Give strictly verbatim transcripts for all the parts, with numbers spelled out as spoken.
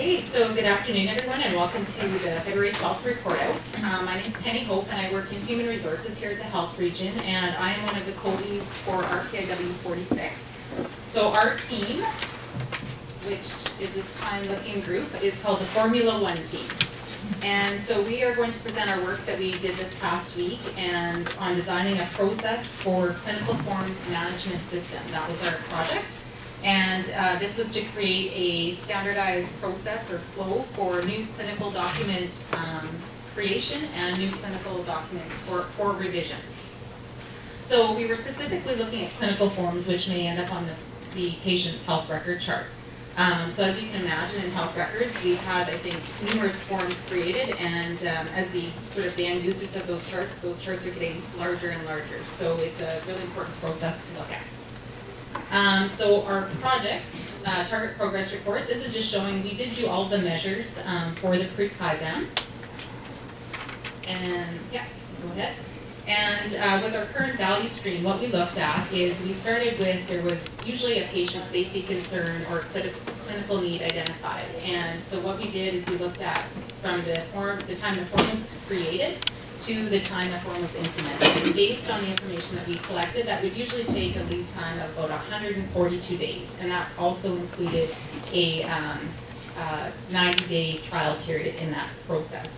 Okay, so good afternoon everyone and welcome to the February twelfth report out. Um, my name is Penny Hope and I work in Human Resources here at the Health Region, and I am one of the co-leads for R P I W forty-six. So our team, which is this fine-looking group, is called the Formula One team. And so we are going to present our work that we did this past week and on designing a process for clinical forms management system. That was our project. And uh, this was to create a standardized process or flow for new clinical document um, creation and new clinical document for, for revision. So we were specifically looking at clinical forms which may end up on the, the patient's health record chart. Um, so as you can imagine, in health records, we've had, I think, numerous forms created, and um, as the sort of the end users of those charts, those charts are getting larger and larger. So it's a really important process to look at. Um, so our project, uh, Target Progress Report, this is just showing we did do all the measures um, for the pre-Kaizen. And yeah, go ahead. And uh, with our current value stream, what we looked at is we started with, there was usually a patient safety concern or clinical need identified. And so what we did is we looked at from the form, the time the form was created to the time the form was implemented. And based on the information that we collected, that would usually take a lead time of about one hundred forty-two days. And that also included a um, uh, ninety day trial period in that process.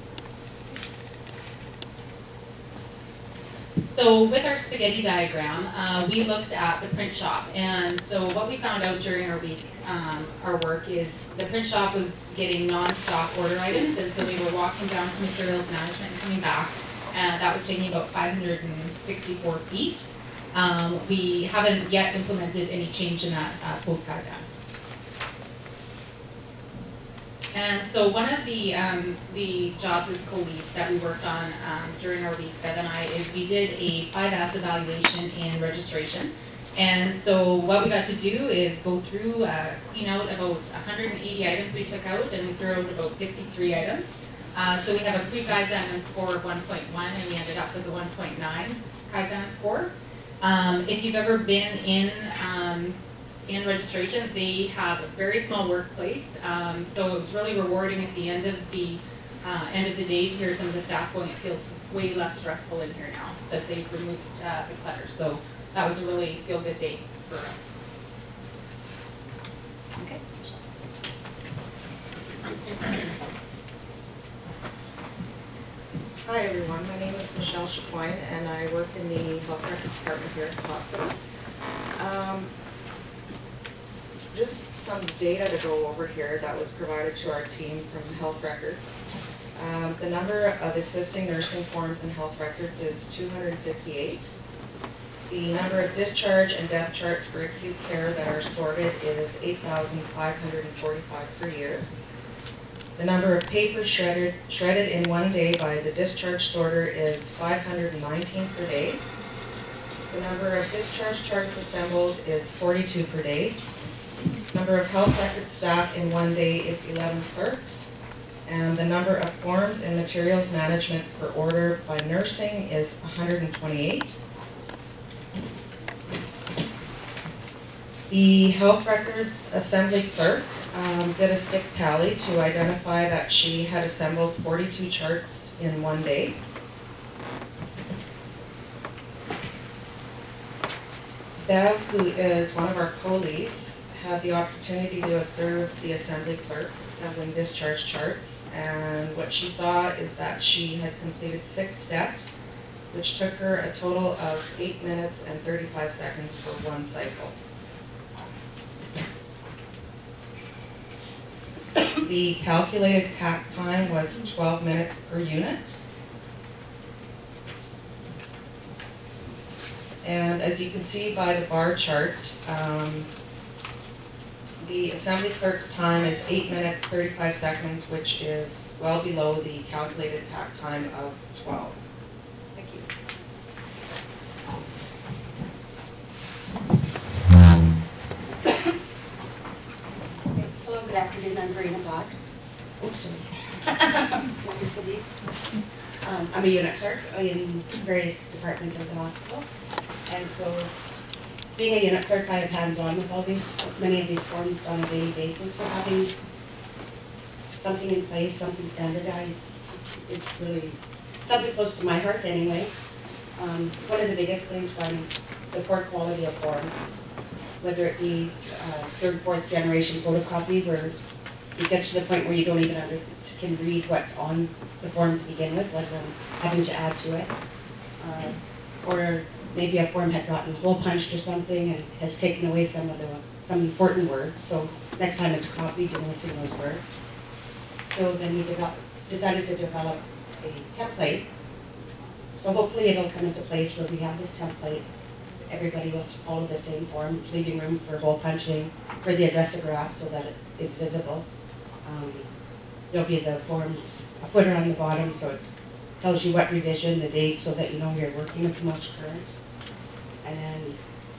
So with our spaghetti diagram, uh, we looked at the print shop, and so what we found out during our week, um, our work, is the print shop was getting non-stop order items, and so we were walking down to materials management and coming back, and that was taking about five hundred sixty-four feet. Um, we haven't yet implemented any change in that uh, post-Kaizen. And so one of the um, the jobs as co-leads that we worked on um, during our week, Bev and I, is we did a five S evaluation in registration. And so what we got to do is go through, uh, clean out about one hundred eighty items we took out, and we threw out about fifty-three items. Uh, so we have a pre-Kaizen score of one point one, and we ended up with a one point nine Kaizen score. Um, if you've ever been in um, in registration, they have a very small workplace, um, so it was really rewarding at the end of the uh, end of the day to hear some of the staff going, it feels way less stressful in here now that they've removed uh, the clutter. So that was a really feel-good day for us. Okay. Hi everyone, my name is Michelle Chapoin and I work in the health records department here at the hospital. Um, Just some data to go over here that was provided to our team from health records. Um, the number of existing nursing forms and health records is two hundred fifty-eight. The number of discharge and death charts for acute care that are sorted is eight thousand five hundred forty-five per year. The number of papers shredded, shredded in one day by the discharge sorter is five hundred nineteen per day. The number of discharge charts assembled is forty-two per day. Number of health record staff in one day is eleven clerks, and the number of forms and materials management for order by nursing is one hundred twenty-eight. The health records assembly clerk um, did a stick tally to identify that she had assembled forty-two charts in one day. Bev, who is one of our co-leads, had the opportunity to observe the assembly clerk assembling discharge charts, and what she saw is that she had completed six steps, which took her a total of eight minutes and thirty-five seconds for one cycle. The calculated takt time was twelve minutes per unit. And as you can see by the bar chart, um, the assembly clerk's time is eight minutes, thirty-five seconds, which is well below the calculated takt time of twelve. Thank you. Hello, good afternoon. I'm Verena Block. Oops, sorry. Welcome to these. Um, I'm a unit clerk in various departments of the hospital. And so, being a unit clerk, I have hands-on with all these, many of these forms on a daily basis. So having something in place, something standardized is really something close to my heart anyway. Um, one of the biggest things from the poor quality of forms, whether it be uh, third, fourth generation photocopy where it gets to the point where you don't even under, can read what's on the form to begin with, let alone having to add to it. Uh, or maybe a form had gotten hole punched or something and has taken away some of the some important words. So next time it's copied, you're missing those words. So then we develop, decided to develop a template. So hopefully it'll come into place where we have this template. Everybody will follow the same form. It's leaving room for hole punching, for the addressograph so that it, it's visible. Um, there'll be the forms, a footer on the bottom, so it tells you what revision, the date, so that you know you're working with the most current. And then,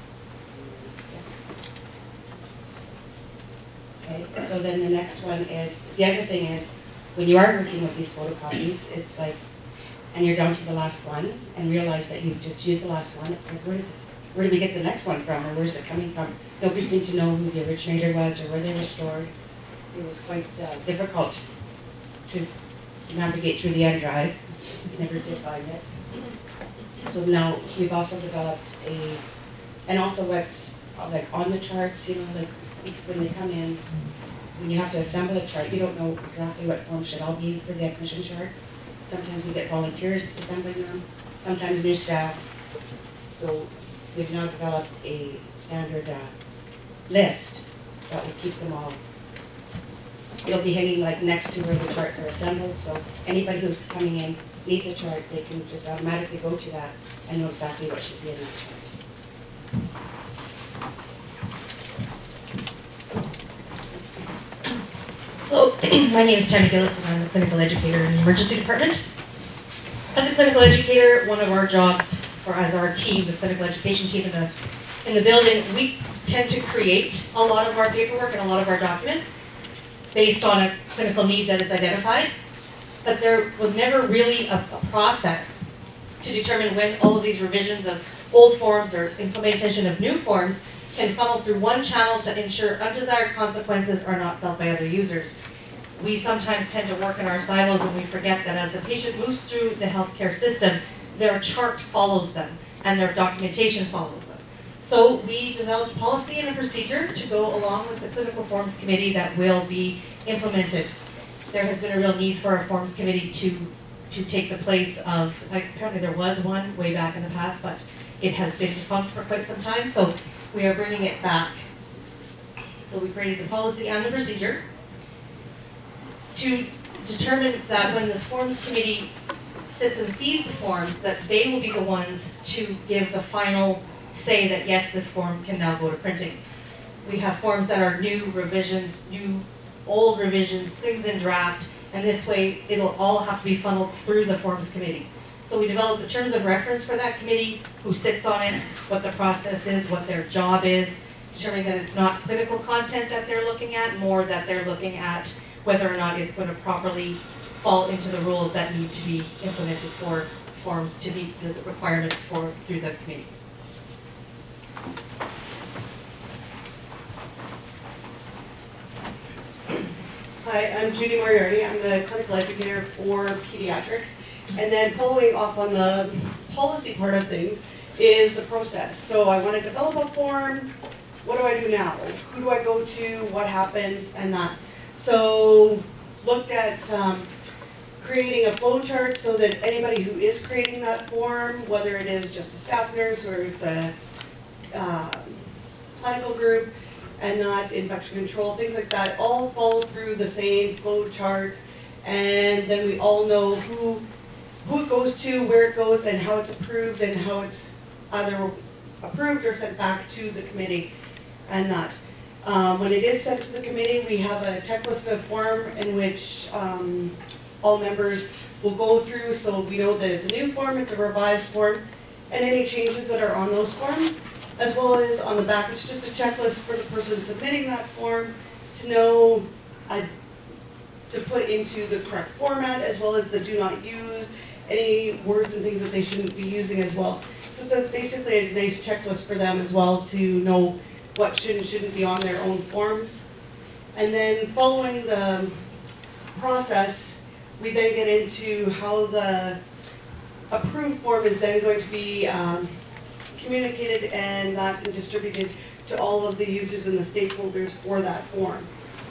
yeah. Okay, so then the next one is, the other thing is, when you are working with these photocopies, it's like, and you're down to the last one, and realize that you've just used the last one, it's like, where does, where do we get the next one from, or where's it coming from? Nobody seemed to know who the originator was, or where they were stored. It was quite uh, difficult to navigate through the end drive. We never did find it. So now we've also developed a, and also what's uh, like on the charts, you know, like when they come in, when you have to assemble a chart, you don't know exactly what form should all be for the admission chart. Sometimes we get volunteers assembling them, sometimes new staff. So we've now developed a standard uh, list that will keep them all. It'll be hanging like next to where the charts are assembled, so anybody who's coming in needs a chart, they can just automatically go to that and know exactly what should be in that chart. Hello, my name is Tammy Gillis and I'm a clinical educator in the emergency department. As a clinical educator, one of our jobs, or as our team, the clinical education team in the, in the building, we tend to create a lot of our paperwork and a lot of our documents based on a clinical need that is identified. But there was never really a, a process to determine when all of these revisions of old forms or implementation of new forms can funnel through one channel to ensure undesired consequences are not felt by other users. We sometimes tend to work in our silos and we forget that as the patient moves through the healthcare system, their chart follows them and their documentation follows them. So we developed policy and a procedure to go along with the clinical forms committee that will be implemented. There has been a real need for a forms committee to, to take the place of, like, apparently there was one way back in the past, but it has been defunct for quite some time, so we are bringing it back. So we created the policy and the procedure to determine that when this forms committee sits and sees the forms, that they will be the ones to give the final say that yes, this form can now go to printing. We have forms that are new revisions, new old revisions, things in draft, and this way it'll all have to be funneled through the forms committee. So we developed the terms of reference for that committee, who sits on it, what the process is, what their job is, determining that it's not clinical content that they're looking at, more that they're looking at whether or not it's going to properly fall into the rules that need to be implemented for forms to meet the requirements for through the committee. Hi, I'm Judy Moriarty. I'm the clinical educator for pediatrics. And then following off on the policy part of things is the process. So I want to develop a form. What do I do now? Who do I go to? What happens? And that. So looked at um, creating a flow chart so that anybody who is creating that form, whether it is just a staff nurse or it's a uh, clinical group, and not infection control, things like that, all follow through the same flow chart, and then we all know who who it goes to, where it goes, and how it's approved, and how it's either approved or sent back to the committee, and that. Um, when it is sent to the committee, we have a checklist of form in which um, all members will go through, so we know that it's a new form, it's a revised form, and any changes that are on those forms, as well as on the back, it's just a checklist for the person submitting that form to know, uh, to put into the correct format, as well as the do not use, any words and things that they shouldn't be using as well. So it's a, basically a nice checklist for them as well to know what should and shouldn't be on their own forms. And then following the process, we then get into how the approved form is then going to be um, communicated and that and distributed to all of the users and the stakeholders for that form.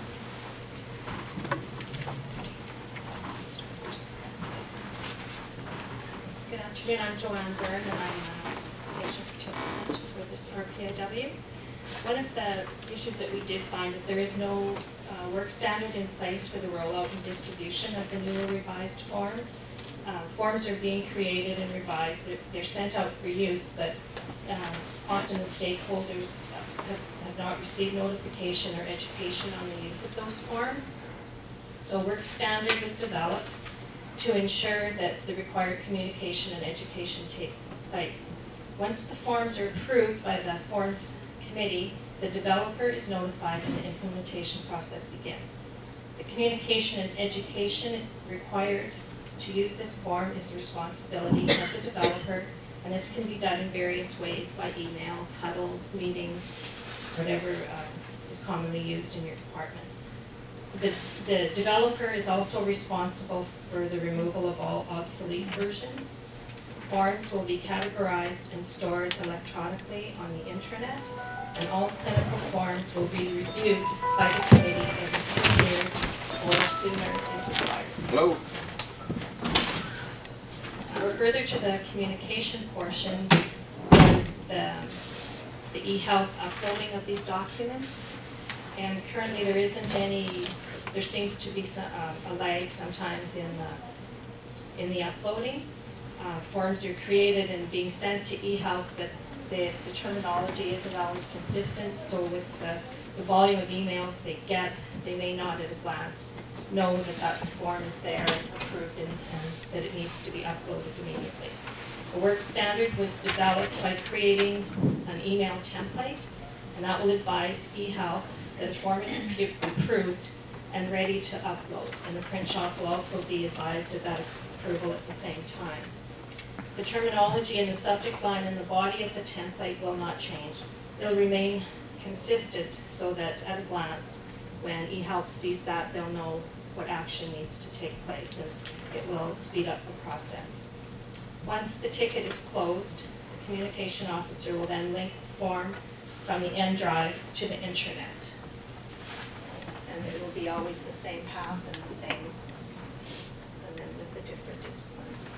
Good afternoon, I'm Joanne Byrne and I'm a patient participant for this R P I W. One of the issues that we did find that there is no uh, work standard in place for the rollout and distribution of the new revised forms. Uh, forms are being created and revised, they're, they're sent out for use, but um, often the stakeholders have, have not received notification or education on the use of those forms. So a work standard was developed to ensure that the required communication and education takes place. Once the forms are approved by the forms committee, the developer is notified and the implementation process begins. The communication and education required to use this form is the responsibility of the developer, and this can be done in various ways by emails, huddles, meetings, whatever uh, is commonly used in your departments. The, the developer is also responsible for the removal of all obsolete versions. Forms will be categorized and stored electronically on the intranet, and all clinical forms will be reviewed by the committee every two years or sooner if required. Hello. Or further to the communication portion was the, the eHealth uploading of these documents. And currently there isn't any, there seems to be some, uh, a lag sometimes in the, in the uploading. Uh, forms are created and being sent to eHealth, but the, the terminology isn't always consistent, so with the, the volume of emails they get, they may not at a glance know that that form is there and approved and, and that it needs to be uploaded immediately. A work standard was developed by creating an email template, and that will advise eHealth that a form is approved and ready to upload, and the print shop will also be advised of that approval at the same time. The terminology and the subject line and the body of the template will not change. They'll remain consistent so that at a glance, when eHealth sees that, they'll know what action needs to take place, and it will speed up the process. Once the ticket is closed, the communication officer will then link the form from the end drive to the intranet. And it will be always the same path and the same, and then with the different disciplines.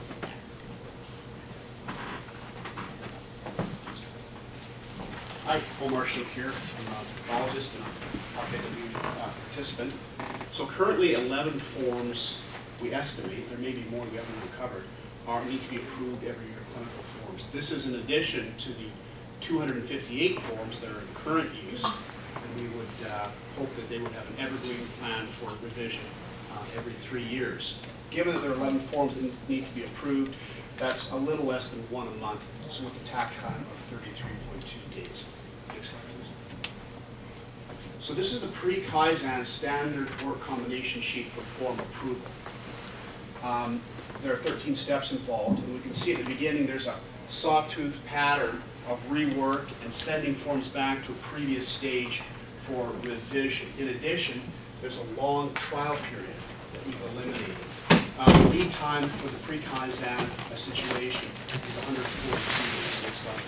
Hi, Omar Shakir. I'm a pathologist and a R P I W uh, participant. So currently eleven forms, we estimate, there may be more we haven't uncovered, are need to be approved every year, clinical forms. This is in addition to the two hundred fifty-eight forms that are in current use, and we would uh, hope that they would have an evergreen plan for revision uh, every three years. Given that there are eleven forms that need to be approved, that's a little less than one a month, so with a tack time of thirty-three point two days. Next slide, please. So this is the pre-Kaizen standard work combination sheet for form approval. Um, there are thirteen steps involved, and we can see at the beginning there's a sawtooth pattern of rework and sending forms back to a previous stage for revision. In addition, there's a long trial period that we've eliminated. Uh, the lead time for the pre-Kaizen situation is one hundred forty-two days. Next slide,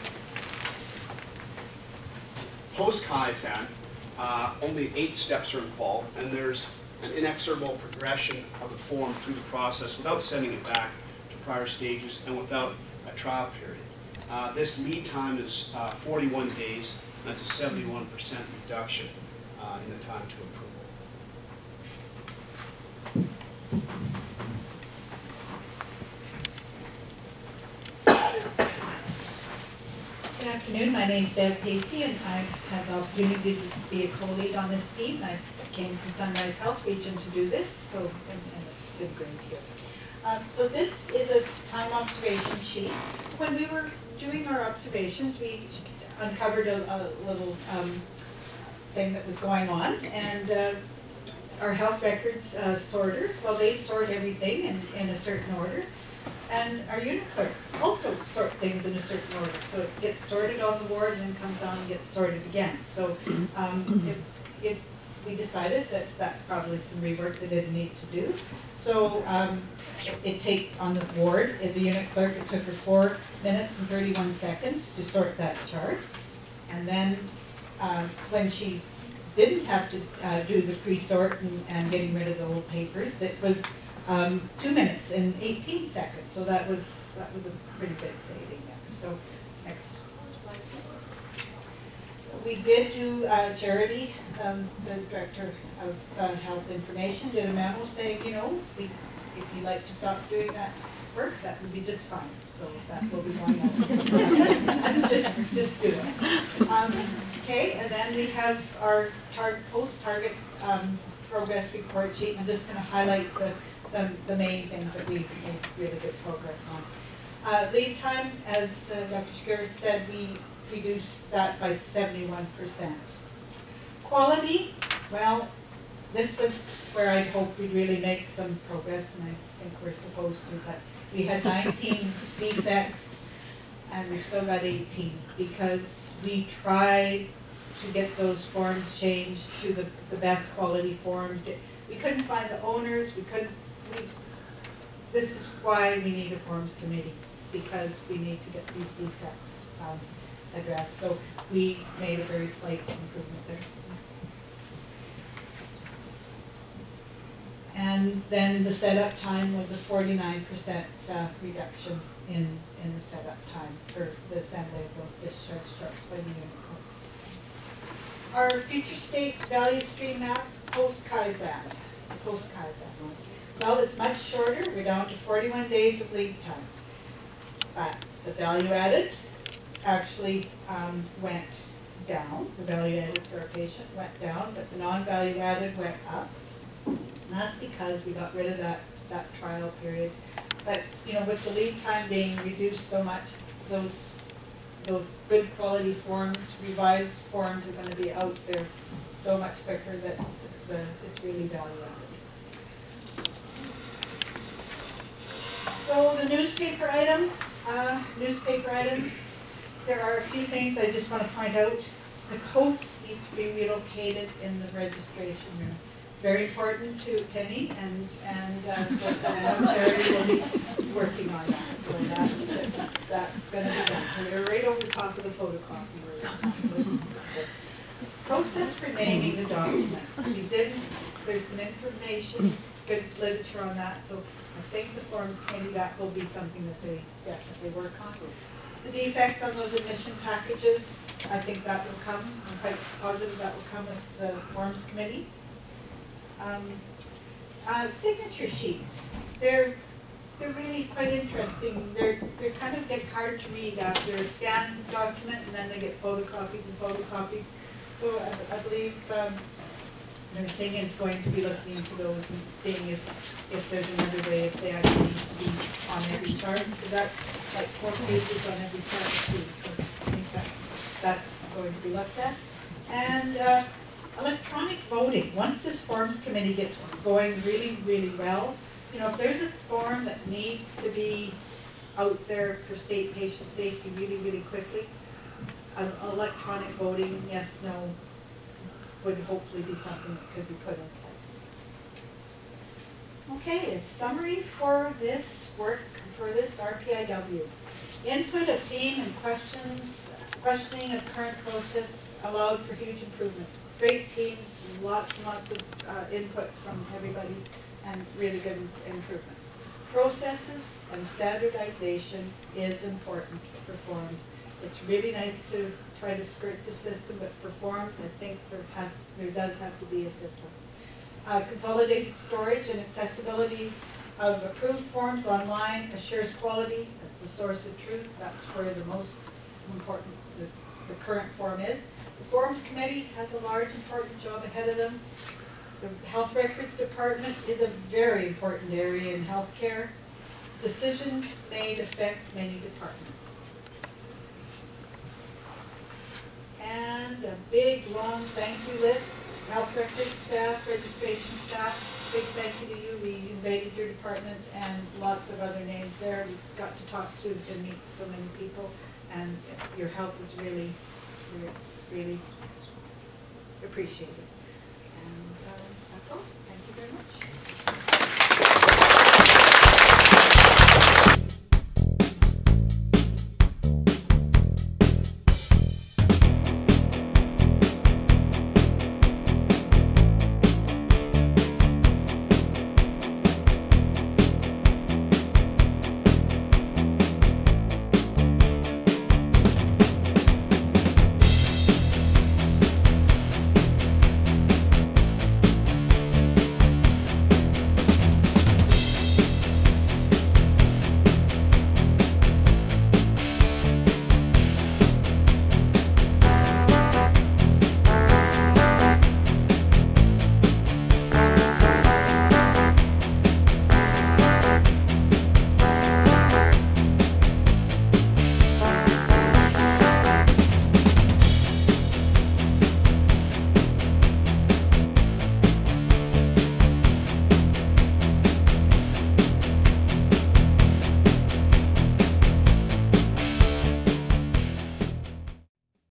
please. Post-Kaizen, uh, only eight steps are involved, and there's an inexorable progression of the form through the process without sending it back to prior stages and without a trial period. Uh, this lead time is uh, forty-one days, and that's a seventy-one percent reduction uh, in the time to approval. Good afternoon, my name is Bev Pacey, and I have the opportunity to be a co-lead on this team. I came from Sunrise Health Region to do this, so and, and it's been great here. Uh, so this is a time observation sheet. When we were doing our observations, we uncovered a, a little um, thing that was going on, and uh, our health records uh, sorter, well, they sort everything in, in a certain order. And our unit clerks also sort things in a certain order. So it gets sorted on the ward and then comes down and gets sorted again. So um, it, it we decided that that's probably some rework that it need to do. So um, it, it take on the board, uh, the unit clerk, it took her four minutes and thirty-one seconds to sort that chart. And then uh, when she didn't have to uh, do the pre-sort and, and getting rid of the old papers, it was um, two minutes and eighteen seconds. So that was that was a pretty good saving there. So next slide, please. We did do uh, Charity, um, the director of uh, health information, did a memo saying, you know, we, if you'd like to stop doing that work, that would be just fine. So that will be going on. That's just just do it. Um, okay, and then we have our tar post-target um, progress report sheet. I'm just going to highlight the, the the main things that we made really good progress on. Uh, lead time, as uh, Doctor Shakir said, we reduced that by seventy-one percent. Quality, well, this was where I hoped we'd really make some progress, and I think we're supposed to, but we had nineteen defects, and we've still got eighteen, because we tried to get those forms changed to the, the best quality forms. We couldn't find the owners, we couldn't, we, this is why we need a forms committee, because we need to get these defects um, addressed. So we made a very slight improvement there. And then the setup time was a forty-nine percent uh, reduction in, in the setup time for the assembly of those discharge charts by the unit clerk. Our future state value stream map, post-Kaizen, post-Kaizen. Well, it's much shorter. We're down to forty-one days of lead time. But the value added actually um, went down. The value added for a patient went down, but the non-value added went up. And that's because we got rid of that, that trial period. But, you know, with the lead time being reduced so much, those, those good quality forms, revised forms are going to be out there so much quicker that the, it's really value added. So the newspaper item, uh, newspaper items, there are a few things I just want to point out. The coats need to be relocated in the registration room. Very important to Penny, and and uh, but I know Charity will be working on that, so that's that's going to be done. We're right over the top of the photocopy room. So process for naming the documents. We didn't. There's some information, good literature on that. So I think the forms committee, that will be something that they definitely work on. The defects on those admission packages, I think that will come. I'm quite positive that will come with the forms committee. Um, uh, signature sheets, they're they're really quite interesting. They're they kind of get hard to read after a scanned document, and then they get photocopied and photocopied. So I, I believe um, nursing is going to be looking into those and seeing if if there's another way, if they actually need to be on every chart, because that's like four pages on every chart too. So I think that that's going to be looked at. And uh, electronic voting, once this forms committee gets going really, really well, you know, if there's a form that needs to be out there for state patient safety really, really quickly, uh, electronic voting, yes, no, would hopefully be something that could be put in place. Okay, a summary for this work, for this R P I W. Input of team and questions, questioning of current process allowed for huge improvements. Great team, lots and lots of uh, input from everybody, and really good improvements. Processes and standardization is important for forms. It's really nice to try to skirt the system, but for forms, I think there has there does have to be a system. Uh, consolidated storage and accessibility of approved forms online assures quality. That's the source of truth. That's where the most important the, the current form is. The Forms Committee has a large, important job ahead of them. The Health Records Department is a very important area in healthcare. Decisions made affect many departments. And a big, long thank you list. Health Records staff, registration staff, big thank you to you. We invaded your department, and lots of other names there. We got to talk to and meet so many people, and your help was really, really really appreciated. And uh, that's all. Thank you very much.